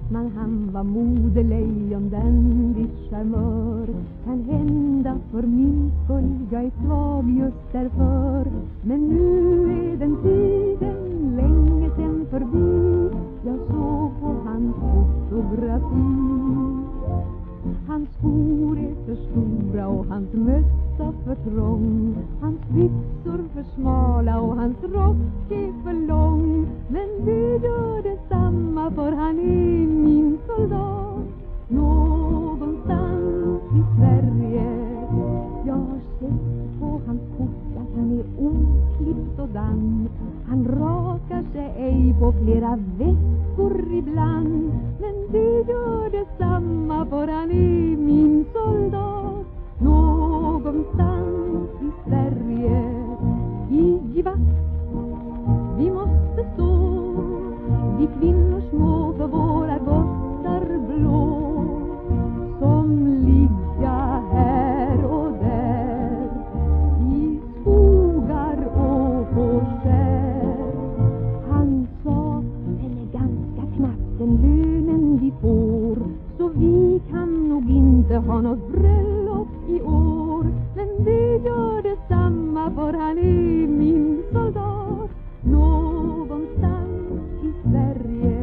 Men han var modelejon, dandig charmör. Kan hända för min skull, jag är svag just därför. Men nu är den tiden länge sen förbi. Jag såg på hans fotografi. Hans skor är för stora och hans mössa för trång. Hans byxor för smala och hans rock är för lång. Men det gör detsamma, för han är min soldat. Någonstans i Sverige. Jag har sett på hans kort att han är oklippt och damm. Han rakar sig ej på flera veckor ibland. Men det gör detsamma, för han är min soldat. Någonstans i Sverige. I vakt vi måste stå, vi kvinnor små för våra gossar blå, som ligga här och där i skogar och på skär. Han sa, den är ganska knapp den lönen vi får, så vi kan nog inte ha något bröllop i år. Men det gör detsamma, för han är min soldat. Någonstans i Sverige.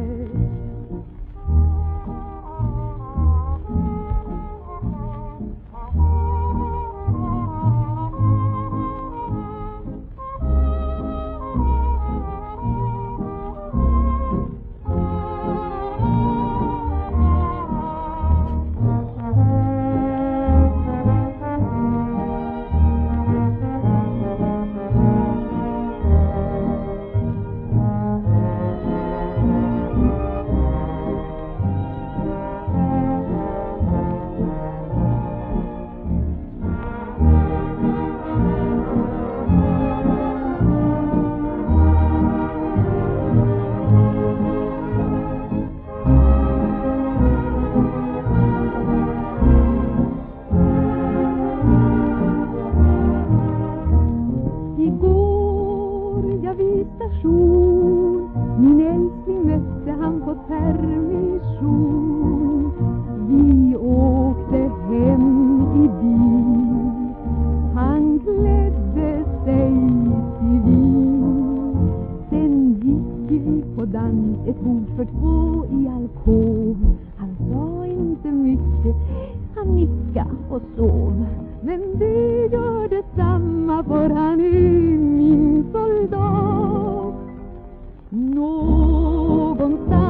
Min älskling mötte han på permission. Vi åkte hem i bil. Han klädde sig civil. Sen gick vi på dans, ett bord för två i alkov. Han sa inte mycket, han nickade och sov. Men det gör detsamma, för han är min soldat. Någonstans